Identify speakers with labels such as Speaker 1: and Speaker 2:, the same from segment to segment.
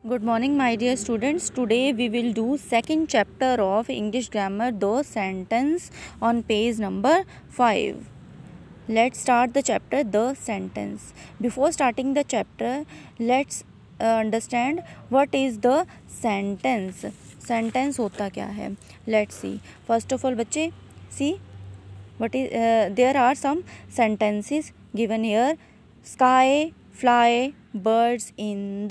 Speaker 1: Good morning, my dear students. Today we will do second chapter of English grammar, the sentence on page number 5. Let's start the chapter, the sentence. Before starting the chapter, let's understand what is the sentence. Sentence होता क्या है? Let's see. First of all, बच्चे, see what is there are some sentences given here. Sky, fly, birds in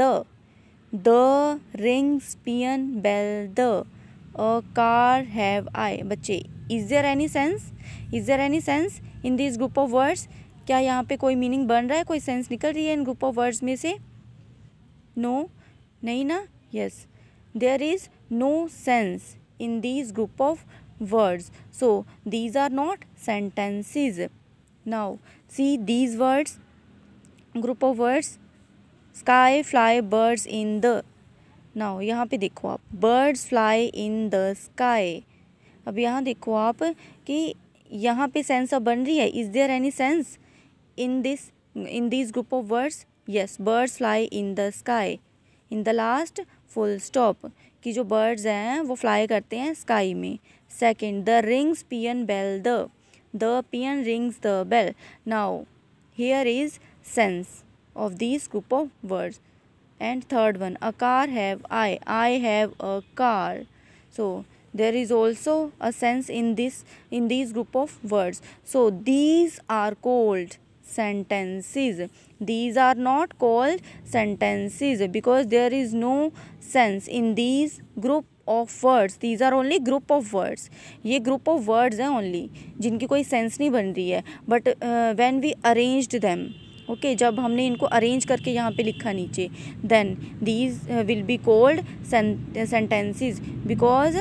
Speaker 1: the rings, peon, bell, a car, have I. बच्चे, is there any sense? Is there any sense in this group of words? क्या यहाँ पे कोई meaning बन रहा है, कोई sense निकल रही है इन ग्रुप ऑफ वर्ड्स में से? नो, नहीं ना? Yes, there is no sense in these group of words, so these are not sentences. Now see these words, group of words, sky, fly, birds in the. now यहाँ पे देखो आप, birds fly in the sky. अब यहाँ देखो आप कि यहाँ पे सेंस अब बन रही है. Is there any sense in this group of words? Yes, birds fly in the sky. In the last full stop कि जो बर्ड्स हैं वो फ्लाई करते हैं स्काई में. Second, the rings peon bell, the peon rings the bell. Now here is sense of these group of words. And third one, a car have I have a car. So there is also a sense in these group of words. So these are called sentences. These are not called sentences because there is no sense in these group of words. These are only group of words. ये group of words हैं only, जिनकी कोई sense नहीं बन रही है. But when we arranged them, okay, जब हमने इनको अरेंज करके यहाँ पे लिखा नीचे, then these will be called sentences because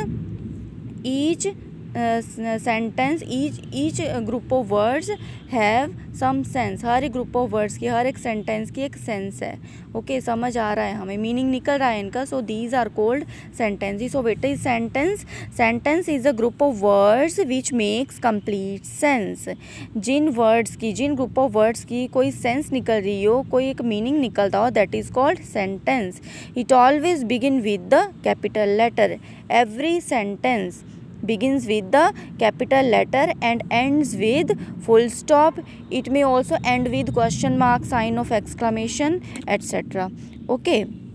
Speaker 1: each sentence, each group of words have some sense. हर एक ग्रुप ऑफ वर्ड्स की, हर एक सेंटेंस की एक सेंस है. ओके, समझ आ रहा है हमें, मीनिंग निकल रहा है इनका. So these are called sentences. So बेटा is sentence is a group of words which makes complete sense. जिन वर्ड्स की, जिन ग्रुप ऑफ वर्ड्स की कोई सेंस निकल रही हो, कोई एक मीनिंग निकलता हो, that is called sentence. It always begin with the capital letter. Every sentence begins with the capital letter and ends with full stop. It may also end with question mark, sign of exclamation, etc. Okay,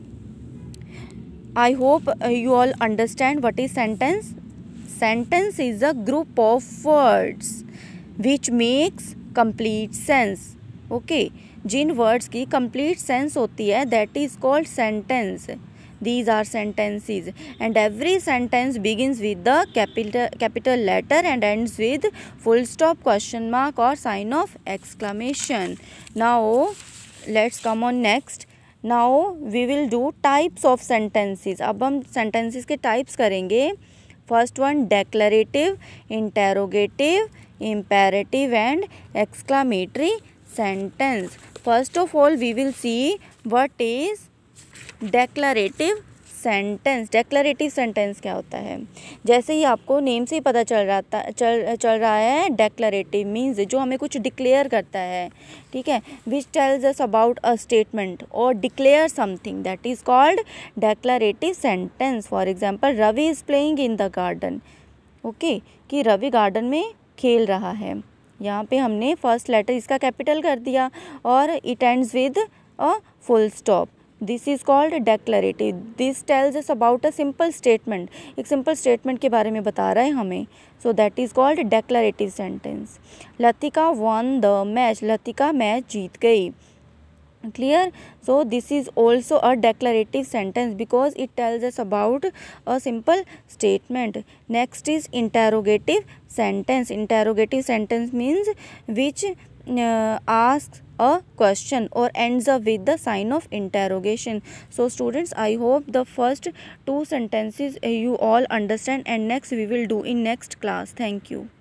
Speaker 1: I hope you all understand what is sentence. Sentence is a group of words which makes complete sense. Okay, जिन words की complete sense होती है, that is called sentence. These are sentences and every sentence begins with the capital letter and ends with full stop, question mark or sign of exclamation. Now let's come on next. Now we will do types of sentences. अब हम sentences के types करेंगे. First one, declarative, interrogative, imperative and exclamatory sentence. First of all we will see what is declarative sentence. Declarative sentence क्या होता है? जैसे ही आपको name से ही पता चल रहा है, डेक्लरेटिव मीन्स जो हमें कुछ डिक्लेयर करता है, ठीक है, which tells us about a statement और declare something, that is called declarative sentence. For example, Ravi is playing in the garden. Okay, कि रवि गार्डन में खेल रहा है. यहाँ पे हमने फर्स्ट लेटर इसका कैपिटल कर दिया और it ends with a full stop. This is called declarative. This tells us about a simple statement. एक सिंपल स्टेटमेंट के बारे में बता रहा है हमें. So that is called declarative sentence. Latika won the match. Latika match जीत गई. Clear? So this is also a declarative sentence because it tells us about a simple statement. Next is interrogative sentence. Interrogative sentence means which asks a question or ends up with the sign of interrogation. So students, I hope the first two sentences you all understand and next we will do in next class. Thank you.